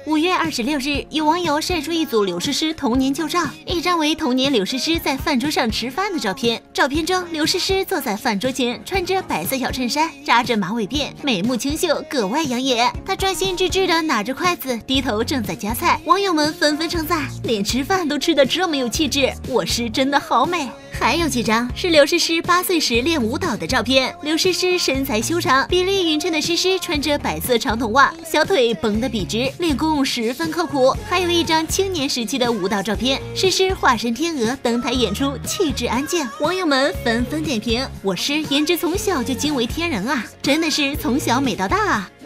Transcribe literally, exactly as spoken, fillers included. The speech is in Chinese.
五月二十六日，有网友晒出一组刘诗诗童年旧照，一张为童年刘诗诗在饭桌上吃饭的照片。照片中，刘诗诗坐在饭桌前，穿着白色小衬衫，扎着马尾辫，眉目清秀，格外养眼。她专心致志地拿着筷子，低头正在夹菜。网友们纷纷称赞，连吃饭都吃得这么有气质，我诗真的好美。还有几张是刘诗诗八岁时练舞蹈的照片，刘诗诗身材修长，比例匀称的诗诗穿着白色长筒袜，小腿绷得笔直，练功十分刻苦。还有一张青年时期的舞蹈照片，诗诗化身天鹅登台演出，气质安静。网友们纷纷点评：我诗颜值从小就惊为天人啊，真的是从小美到大啊！